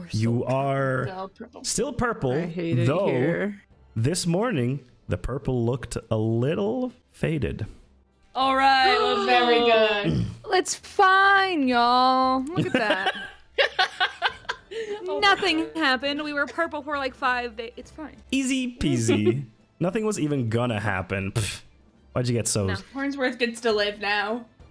You are still purple, I hate it though here. this morning the purple looked a little faded. All right, well, very good. It's fine, y'all. Look at that. Nothing happened. We were purple for like 5 days. It's fine. Easy peasy. Nothing was even gonna happen. Pfft. Why'd you get so... Hornsworth gets to live now.